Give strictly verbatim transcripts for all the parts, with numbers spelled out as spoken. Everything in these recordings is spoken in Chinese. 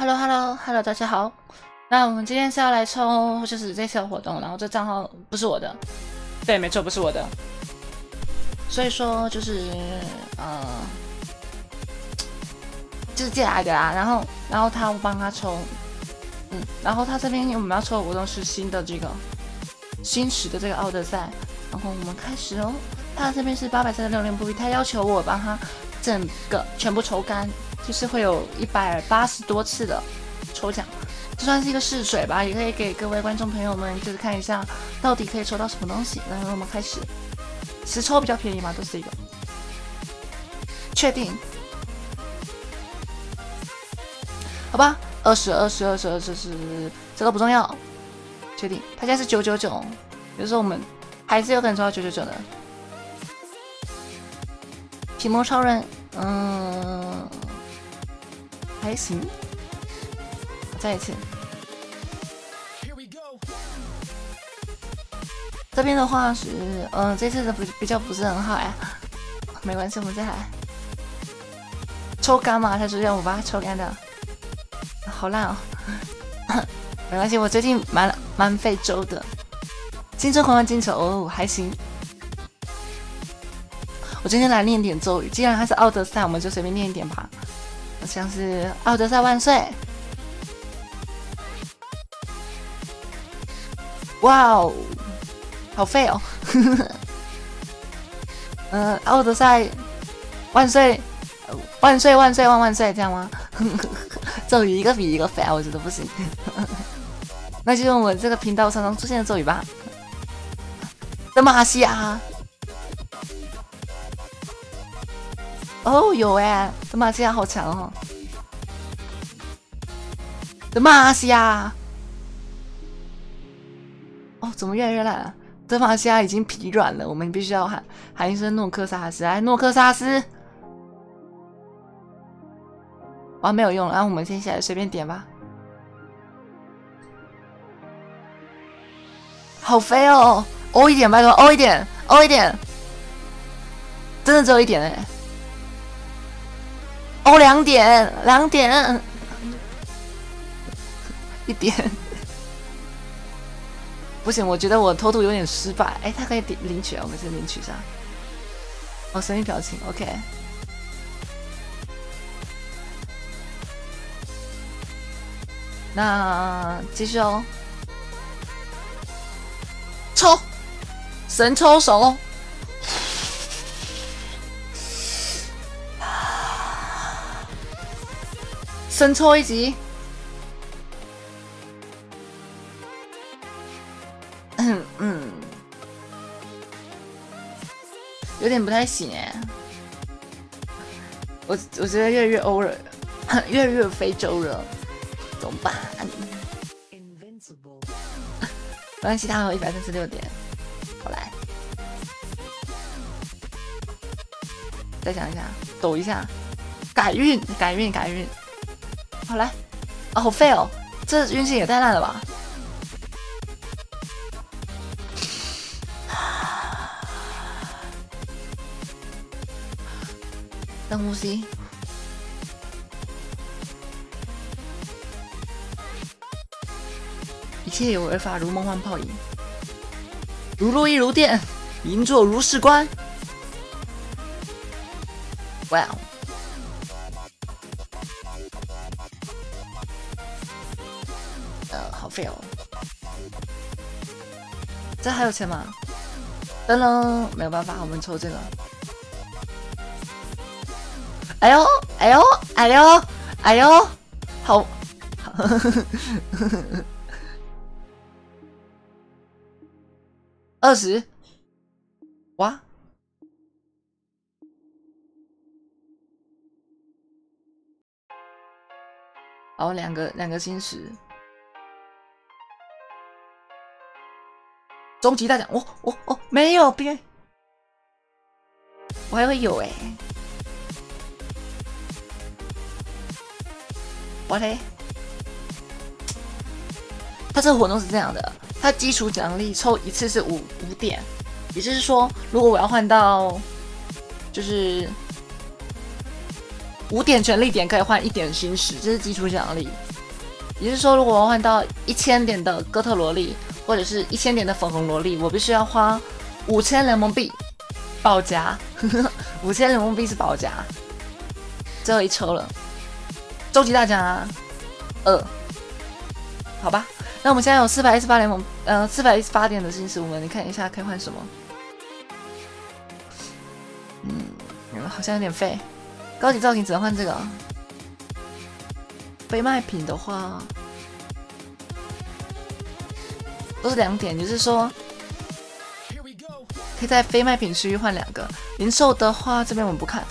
Hello Hello Hello， 大家好。那我们今天是要来抽，就是这次的活动，然后这账号不是我的，对，没错，不是我的。所以说就是呃，就是借来的啦。然后然后他我帮他抽，嗯，然后他这边我们要抽的活动是新的这个新时的这个奥德赛，然后我们开始哦。他这边是八百三十六连不比，他要求我帮他整个全部抽干，就是会有一百八十多次的抽奖，这算是一个试水吧，也可以给各位观众朋友们就是看一下到底可以抽到什么东西。然后我们开始，实抽比较便宜嘛，都是一个确定，好吧，二十二十二十二十是这个不重要，确定。他现在是九九九，有时候我们还是有可能抽到九九九的。提莫超人，嗯，还行。再一次，这边的话是，嗯、呃，这次的比比较不是很好呀，没关系，我们再来。抽干嘛？他说让我把它抽干的，好烂哦。没关系，我最近蛮蛮费周的。金针狂欢金球哦，还行。我今天来念点咒语，既然它是奥德赛，我们就随便念一点吧。像是奥德赛万岁！哇哦，好废哦！嗯、呃，奥德赛万岁！万岁万岁万万岁，这样吗？咒语一个比一个废啊，我觉得不行。那就用我这个频道常常出现的咒语吧。德玛西亚。哦，有哎，德玛西亚好强哦！德玛西亚，哦，怎么越来越烂了？德玛西亚已经疲软了，我们必须要喊喊一声诺克萨斯，来，诺克萨斯！哇，没有用了，那我们先下来随便点吧。好肥哦！欧一点，拜托，欧一点，欧一点，真的只有一点哎。哦，两点，两点，一点，不行，我觉得我偷渡有点失败。哎，他可以领取啊，我们先领取一下。哦，神秘表情 ，OK。那继续哦，抽，神抽手。神抽一集，嗯嗯，有点不太行哎。我我觉得越来越欧了，越来越非洲了，怎么办？没关系，他有一百三十六点，好来，再想一下，抖一下，改运，改运，改运。好来，啊、哦，好废哦！这运气也太烂了吧！深呼吸，一切有为法，如梦幻泡影，如露亦如电，银座如是观。哇！呃，好废哦！这还有钱吗？噔噔，没有办法，我们抽这个。哎呦，哎呦，哎呦，哎呦，好，二十，哇！好，两个两个星石。终极大奖，哦哦哦，没有别，我还会有哎、欸，我嘞，它这个活动是这样的，它基础奖励抽一次是五五点，也就是说，如果我要换到就是五点权力点可以换一点星石，这是基础奖励。 也就是说，如果我换到一千点的哥特萝莉，或者是一千点的粉红萝莉，我必须要花五千联盟币报价，五千联盟币是报价。最后一抽了，终极大奖啊，二，好吧。那我们现在有四百一十八联盟，呃，四百一十八点的新十五们，你看一下可以换什么？嗯，好像有点废。高级造型只能换这个。非卖品的话，都是两点，就是说可以在非卖品区域换两个。零售的话，这边我们不看。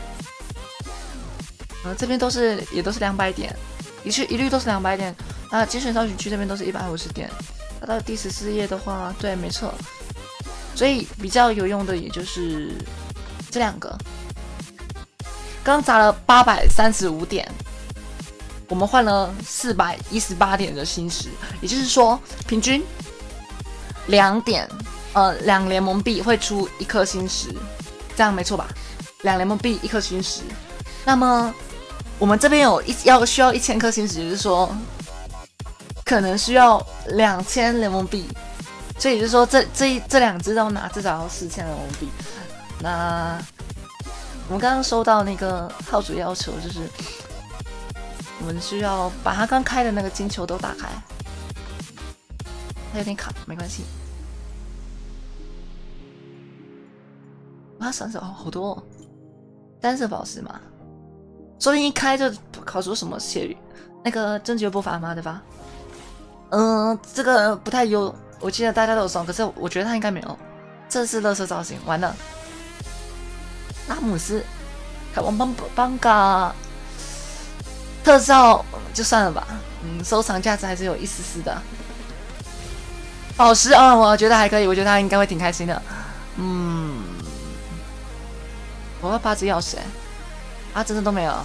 呃，这边都是也都是两百点，一去一律都是两百点。啊，精选搜寻区这边都是一百五十点。那到第十四页的话，对，没错。所以比较有用的也就是这两个。刚砸了八百三十五点，我们换了四百一十八点的星石，也就是说平均两点，呃，两联盟币会出一颗星石，这样没错吧？两联盟币一颗星石。那么我们这边有一要需要一千颗星石，也就是说可能需要两千联盟币，所以就是说这这这两只都拿至少要四千联盟币。那我们刚刚收到那个号主要求，就是我们需要把他刚开的那个金球都打开，它有点卡，没关系。啊，闪手好多、哦，单色宝石嘛，说不定一开就考出什么血雨，那个终极波法嘛，对吧？嗯、呃，这个不太优，我记得大家都有送，可是我觉得他应该没有。这是垃圾造型，完了。拉姆斯，凯王邦邦嘎，特效就算了吧，嗯，收藏价值还是有一丝丝的。宝石啊、嗯，我觉得还可以，我觉得他应该会挺开心的。嗯，我要八只钥匙、欸，啊，真的都没有。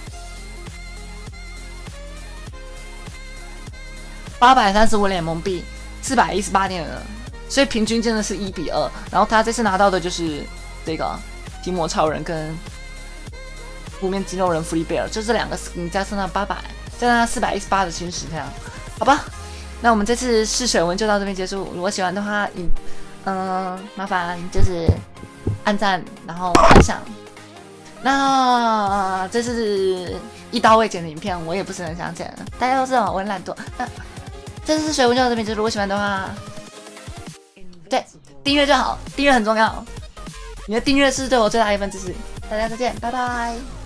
八百三十五联盟币，四百一十八点了，所以平均真的是一比二。然后他这次拿到的就是这个提摩超人跟湖面肌肉人弗利贝尔，就这两个 skin 加上那八百，加上那四百一十八的星石，这样，好吧？那我们这次试水文就到这边结束。如果喜欢的话，嗯、呃，麻烦就是按赞，然后分享。那这是一刀未剪的影片，我也不是很想剪，大家都知道我很懒惰。那这次水文就到这边结束。如果喜欢的话，对，订阅就好，订阅很重要。你的订阅是对我最大的一份支持。大家再见，拜拜。